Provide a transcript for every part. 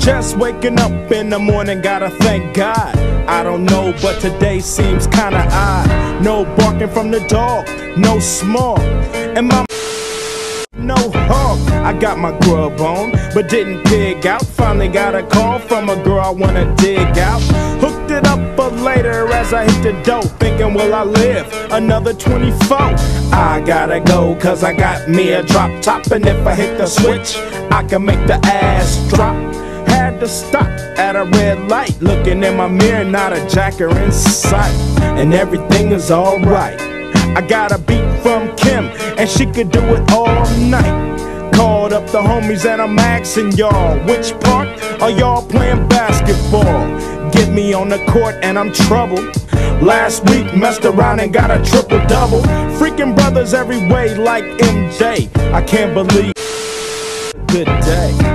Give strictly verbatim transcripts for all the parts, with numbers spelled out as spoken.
Just waking up in the morning, gotta thank God. I don't know, but today seems kinda odd. No barking from the dog, no small, and my no hog. I got my grub on, but didn't pig out. Finally got a call from a girl I wanna dig out. Hooked it up for later as I hit the dope, thinking will I live another twenty-four? I gotta go cause I got me a drop top, and if I hit the switch I can make the ass drop. Had to stop at a red light, looking in my mirror, not a jacker in sight, and everything is alright. I got a beat from Kim, and she could do it all night. Called up the homies and I'm asking y'all, which part are y'all playing basketball? Get me on the court and I'm troubled. Last week messed around and got a triple-double. Freaking brothers every way like M J. I can't believe good day.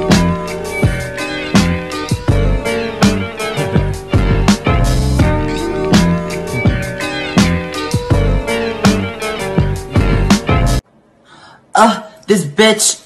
Ugh, this bitch.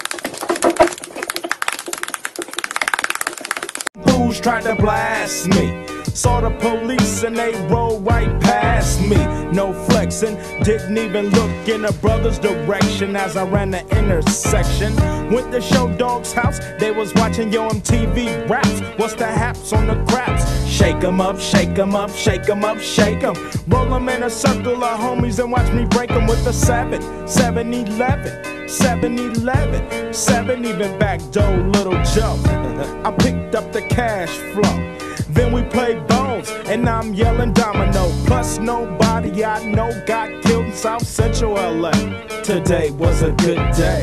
Who's tried to blast me? Saw the police and they rolled right past me. No flexing, didn't even look in a brother's direction as I ran the intersection. Went to Show Dog's house, they was watching Yo M T V raps. What's the haps on the craps? Shake 'em up, shake 'em up, shake 'em up, shake 'em. Roll 'em in a circle of homies and watch me break 'em with a seven, seven eleven, seven eleven, seven even back door Little Joe. I picked up the cash flow. Then we played bones, and I'm yelling domino. Plus nobody I know got killed in South Central L A. Today was a good day.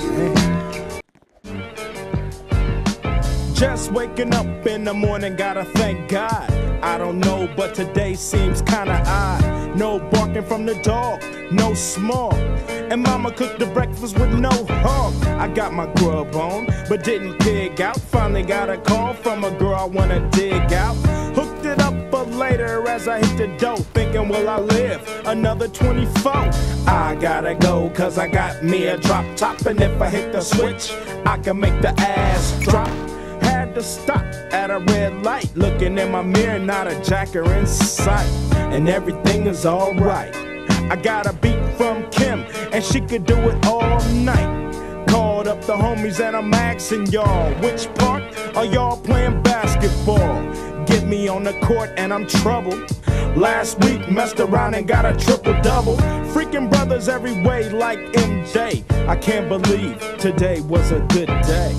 Just waking up in the morning, gotta thank God. I don't know, but today seems kinda odd. No barking from the dog, no small, and mama cooked the breakfast with no hog. I got my grub on, but didn't pig out. Finally got a call from a girl I wanna dig out. Hooked it up for later as I hit the dope, thinking will I live another twenty-four? I gotta go cause I got me a drop top, and if I hit the switch I can make the ass drop. Had to stop at a red light, looking in my mirror, not a jacker in sight, and everything is alright. I got a beat from Kim, and she could do it all night. Called up the homies and I'm asking y'all, which part are y'all playing basketball? Get me on the court and I'm troubled. Last week messed around and got a triple-double. Freaking brothers every way like M J. I can't believe today was a good day.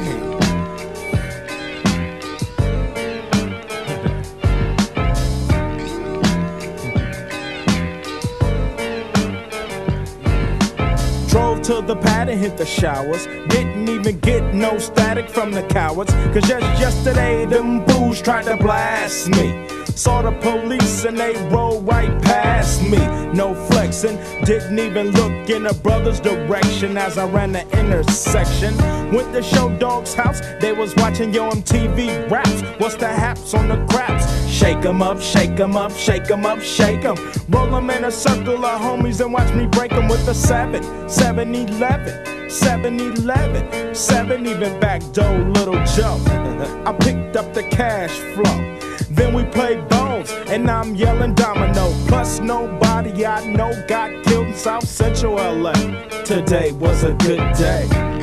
Drove to the pad and hit the showers. Didn't even get no static from the cowards, cause just yesterday them fools tried to blast me. Saw the police and they rolled right past me. No flexing, didn't even look in a brother's direction as I ran the intersection. Went to Show Dog's house, they was watching Yo M T V raps. What's the haps on the craps? Shake 'em up, shake 'em up, shake 'em up, shake 'em. Roll 'em in a circle of homies and watch me break 'em with a seven, seven eleven, seven eleven, seven even back door Little Joe. I picked up the cash flow. Then we played bones, and I'm yelling domino. Plus nobody I know got killed in South Central L A. Today was a good day.